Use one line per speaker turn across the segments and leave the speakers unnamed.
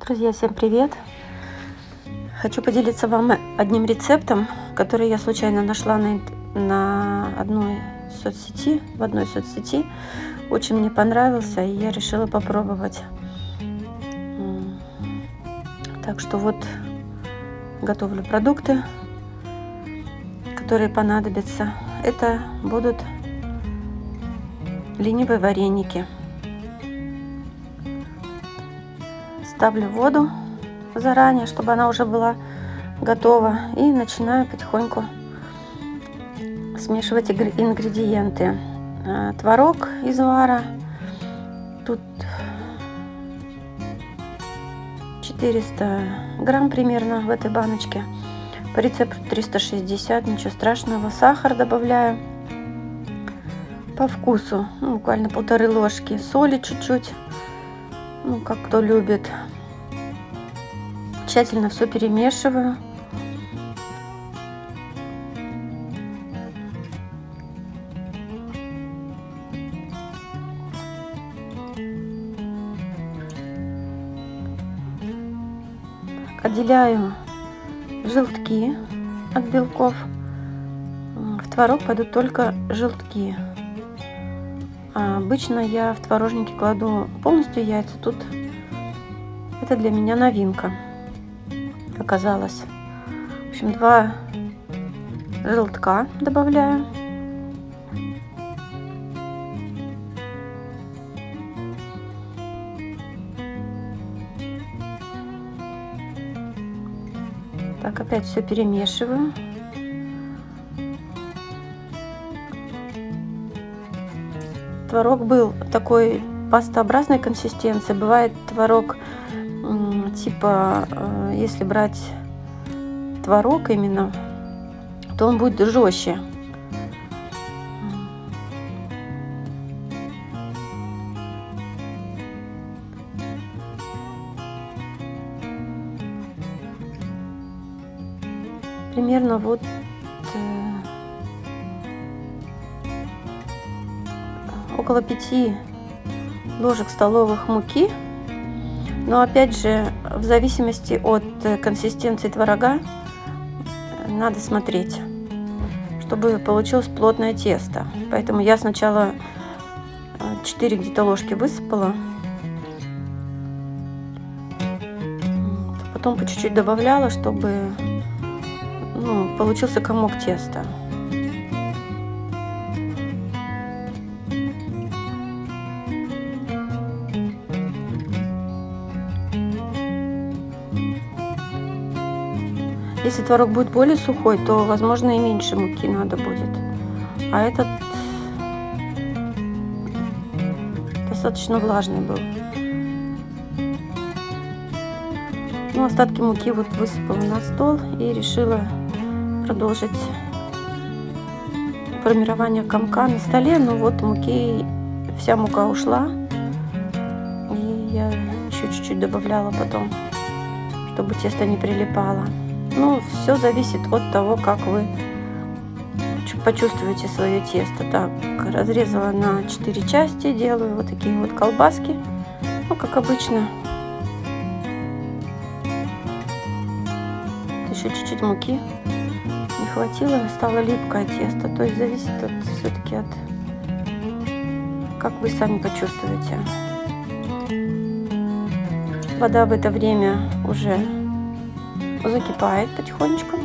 Друзья, всем привет! Хочу поделиться вам одним рецептом, который я случайно нашла в одной соцсети. Очень мне понравился, и я решила попробовать. Так что вот готовлю продукты, которые понадобятся. Это будут ленивые вареники. Ставлю воду заранее, чтобы она уже была готова, и начинаю потихоньку смешивать ингредиенты. Творог из вара, тут 400 грамм примерно в этой баночке, по рецепту 360, ничего страшного. Сахар добавляю по вкусу, буквально 1,5 ложки, соли чуть-чуть, как кто любит. Тщательно все перемешиваю. Отделяю желтки от белков. В творог пойдут только желтки. Обычно я в творожнике кладу полностью яйца. Тут это для меня новинка оказалась. В общем, 2 желтка добавляю. Так, опять все перемешиваю. Творог был такой пастообразной консистенции. Бывает творог типа, если брать творог именно, то он будет жестче. Примерно вот около 5 ложек столовых муки. Но опять же, в зависимости от консистенции творога надо смотреть, чтобы получилось плотное тесто. Поэтому я сначала 4 где-то ложки высыпала, потом по чуть-чуть добавляла, чтобы получился комок теста. Если творог будет более сухой, то, возможно, и меньше муки надо будет. А этот достаточно влажный был. Остатки муки вот высыпала на стол и решила продолжить формирование комка на столе. Но вот вся мука ушла. И я еще чуть-чуть добавляла потом, чтобы тесто не прилипало. Все зависит от того, как вы почувствуете свое тесто. Так, разрезала на 4 части, делаю вот такие вот колбаски, как обычно. Еще чуть-чуть муки не хватило, стало липкое тесто. То есть зависит все-таки от как вы сами почувствуете. Вода в это время уже закипает потихонечку.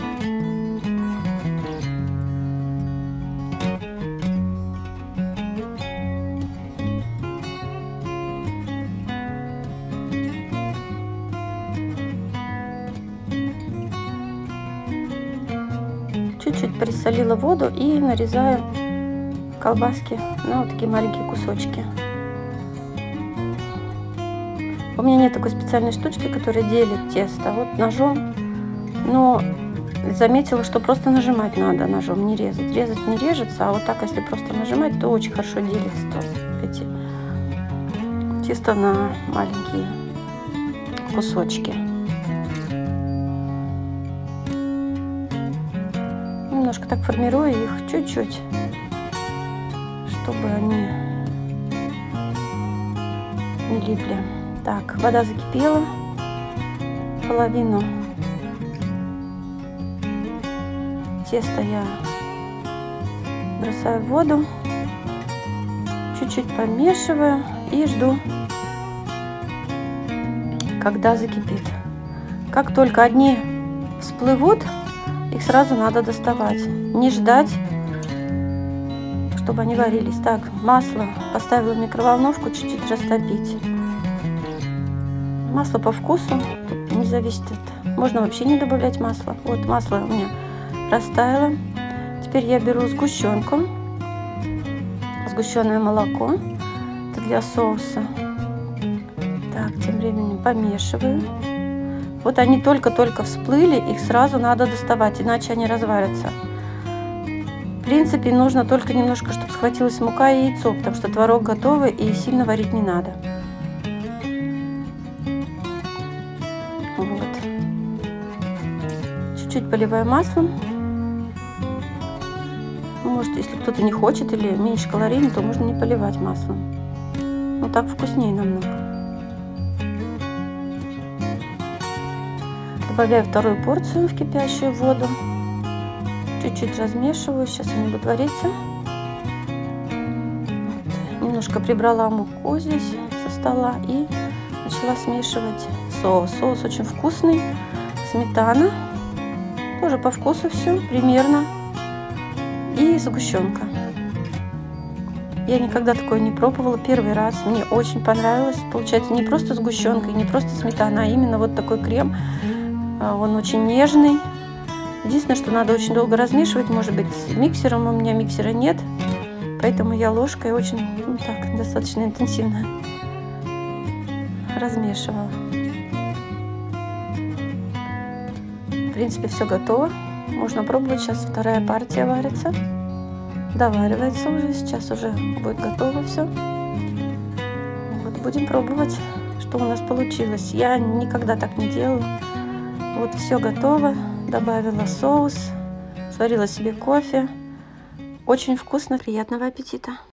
Чуть-чуть присолила воду и нарезаю колбаски на вот такие маленькие кусочки. У меня нет такой специальной штучки, которая делит тесто. Вот ножом. Но заметила, что просто нажимать надо ножом, не резать. Резать не режется, а вот так, если просто нажимать, то очень хорошо делится тесто на маленькие кусочки. Немножко так формирую их чуть-чуть, чтобы они не липли. Так, вода закипела. половину теста я бросаю в воду, чуть-чуть помешиваю и жду, когда закипит. Как только одни всплывут, их сразу надо доставать, не ждать, чтобы они варились. Так, масло поставила в микроволновку чуть-чуть растопить. Масло по вкусу, не зависит от... Можно вообще не добавлять масло. Вот масло у меня растаяло. Теперь я беру сгущенку, сгущенное молоко, это для соуса. Так, тем временем помешиваю. Вот они только-только всплыли, их сразу надо доставать, иначе они разварятся. В принципе, нужно только немножко, чтобы схватилась мука и яйцо, потому что творог готовый и сильно варить не надо. Вот. Чуть-чуть поливаю маслом. Может, если кто-то не хочет или меньше калорийно, то можно не поливать маслом. Но так вкуснее намного. Добавляю вторую порцию в кипящую воду. Чуть-чуть размешиваю. Сейчас они будут вариться. Вот. Немножко прибрала муку здесь со стола и начала смешивать соус. Соус очень вкусный. Сметана. Тоже по вкусу все примерно. И сгущенка. Я никогда такое не пробовала. Первый раз. Мне очень понравилось. Получается не просто сгущенка, не просто сметана, а именно вот такой крем. Он очень нежный. Единственное, что надо очень долго размешивать. Может быть, миксером. У меня миксера нет. Поэтому я ложкой очень, ну, так, достаточно интенсивно размешивала. В принципе, все готово. Можно пробовать. Сейчас вторая партия варится. Доваривается уже. Сейчас уже будет готово все. Вот будем пробовать, что у нас получилось. Я никогда так не делала. Вот все готово. Добавила соус. Сварила себе кофе. Очень вкусно. Приятного аппетита.